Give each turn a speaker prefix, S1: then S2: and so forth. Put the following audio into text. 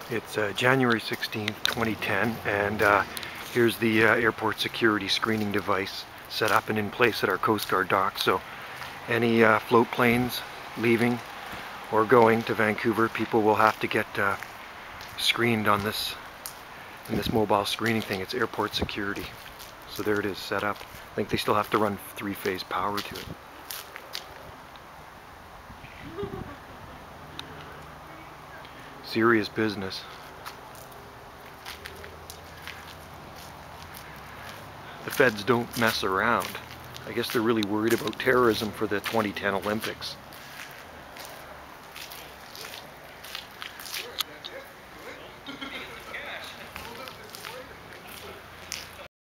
S1: It's January 16th, 2010, and here's the airport security screening device set up and in place at our Coast Guard dock. So any float planes leaving or going to Vancouver, people will have to get screened on this in this mobile screening thing. It's airport security. So there it is set up. I think they still have to run 3-phase power to it. Serious business. The feds don't mess around. I guess they're really worried about terrorism for the 2010 Olympics.